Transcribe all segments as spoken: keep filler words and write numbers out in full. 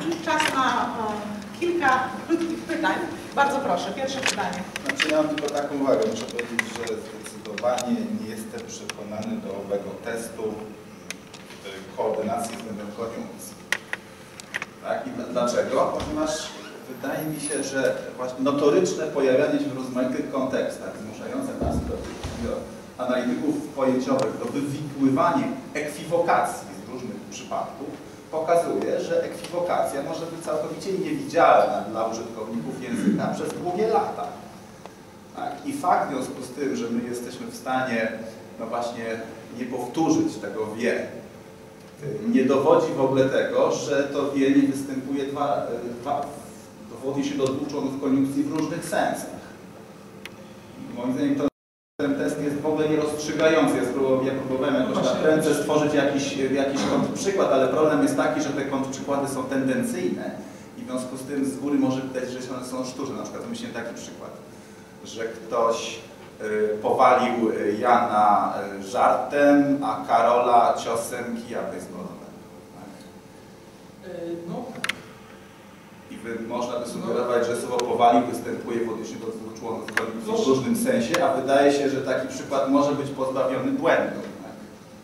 i czas na e, kilka krótkich pytań. Bardzo proszę, pierwsze pytanie. Znaczy, ja mam tylko taką uwagę, muszę powiedzieć, że zdecydowanie nie jestem przekonany do owego testu koordynacji względem koniunkcji. Tak? I dlaczego? Ponieważ wydaje mi się, że właśnie notoryczne pojawianie się w rozmaitych kontekstach, zmuszające nas do, do analityków pojęciowych do wywikływania ekwiwokacji z różnych przypadków, pokazuje, że ekwiwokacja może być całkowicie niewidzialna dla użytkowników języka przez długie lata. Tak? I fakt w związku z tym, że my jesteśmy w stanie no właśnie nie powtórzyć tego wie, nie dowodzi w ogóle tego, że to wie nie występuje dwa, dwa dowodzi się do dwóch członów koniunkcji w różnych sensach. Moim zdaniem to ten test jest w ogóle nierozstrzygający. Ja, spróbowałem, ja próbowałem jakoś na prędce stworzyć jakiś, jakiś kontrprzykład, ale problem jest taki, że te kontrprzykłady są tendencyjne i w związku z tym z góry może widać, że one są sztuczne. Na przykład wymyśliłem taki przykład, że ktoś y, powalił Jana żartem, a Karola ciosem kija baseballowego. Tak? Yy, no. I wy, można by sugerować, że słowo powalił występuje w odniesieniu do dwóch członków koniunkcji w różnym sensie, a wydaje się, że taki przykład może być pozbawiony błędu. Tak?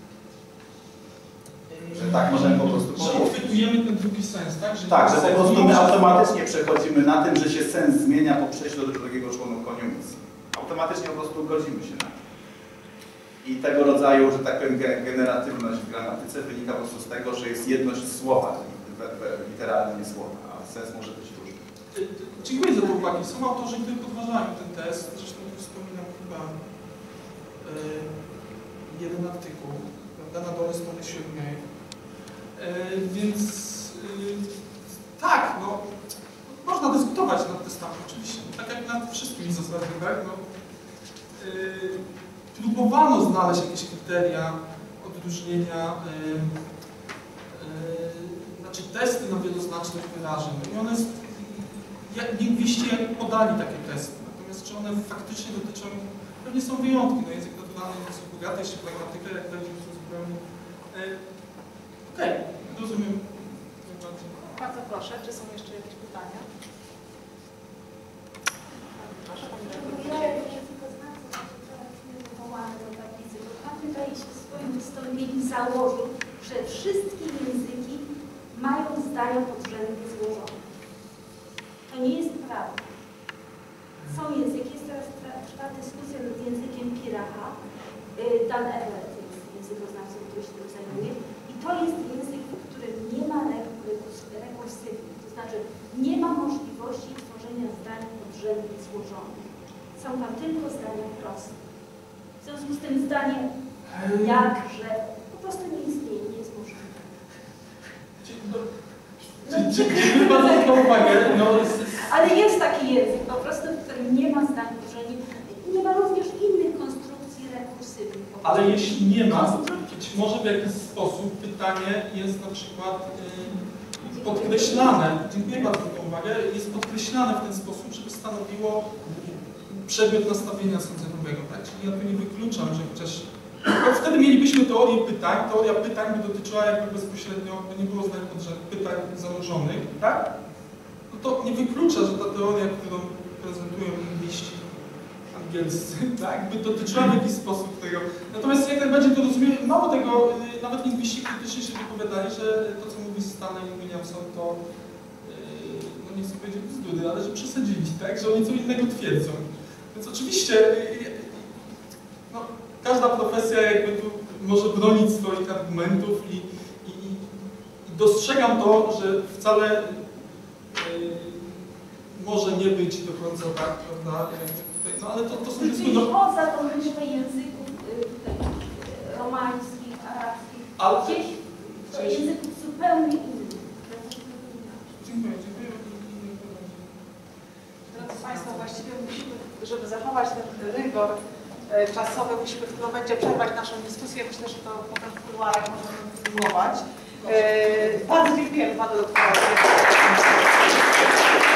Że tak możemy po prostu powiedzieć. Że odczytujemy ten drugi sens, tak? Że tak, że po prostu my automatycznie przechodzimy na tym, że się sens zmienia po przejściu do drugiego członu koniunkcji. Automatycznie po prostu godzimy się na to. I tego rodzaju, że tak powiem, generatywność w gramatyce wynika po prostu z tego, że jest jedność słowa, literalnie nie słowa, a sens może być różny. Dziękuję za te uwagi. Są autorzy, którzy podważają ten test. Zresztą wspominam chyba yy, jeden artykuł, prawda, na dole strony siódmej. Yy, więc yy, tak, no, można dyskutować nad testami, oczywiście, tak jak nad wszystkimi zasadami, tak? No, yy, próbowano znaleźć jakieś kryteria odróżnienia, yy, yy, znaczy testy na wieloznaczność wyrażeń. I one, lingwiści podali takie testy, natomiast czy one faktycznie dotyczą, pewnie są wyjątki, no język naturalny jest bogaty, jeszcze pragmatyka, jak będzie to zupełnie. Yy, Okej, okay, rozumiem. Bardzo proszę, czy są jeszcze jakieś pytania? Proszę, pani Pan wydaje się w swoim wystąpieniu założył, że wszystkie języki mają zdania podrzędne złożone. To nie jest prawda. Są języki, jest teraz trwa dyskusja nad językiem Piracha. Dan Everett jest językoznawcą, który się tym zajmuje. I to jest język, w którym nie ma rekursywnych, to znaczy nie ma możliwości tworzenia zdań podrzędnych złożonych. Są tam tylko zdania proste. W związku z tym zdanie jakże po prostu nie istnieje, nie jest możliwe. Dziękuję bardzo za tę uwagę. No, ale jest taki język po prostu, w którym nie ma zdań podrzędnych. Nie ma również innych konstrukcji rekursywnych. Ale jeśli nie ma, być może w jakiś sposób pytanie jest na przykład yy, podkreślane, dziękuję bardzo za tę uwagę, jest podkreślane w ten sposób, żeby stanowiło przedmiot nastawienia sądzeniowego, tak? Czyli ja tu nie wykluczam, że chociaż wtedy mielibyśmy teorię pytań, teoria pytań by dotyczyła jakby bezpośrednio, by nie było zdań podrzędnych pytań założonych, tak? No to nie wyklucza, że ta teoria, którą prezentują lingwiści angielscy, tak, by dotyczyła w jakiś sposób tego. Natomiast jak najbardziej to rozumiem, mało tego, yy, nawet lingwiści krytycznie się wypowiadali, że to, co mówi Stanley i Williamson, to yy, no nie chcę powiedzieć bzdury, ale że przesadzili, tak, że oni co innego twierdzą. Więc oczywiście yy, no, każda profesja jakby tu może bronić swoich argumentów i, i, i dostrzegam to, że wcale yy, może nie być do końca tak, prawda? No ale to, to są Czyli poza tą liczbę języków y, romańskich, arabskich, ale gdzieś gdzieś... języków zupełnie innych. Dziękuję, dziękuję. Drodzy Państwo, właściwie musimy, żeby zachować ten rygor czasowy, musimy w tym momencie przerwać naszą dyskusję. Myślę, że to potem w kuluarach możemy kontynuować. Bardzo dziękuję Panu Doktorowi.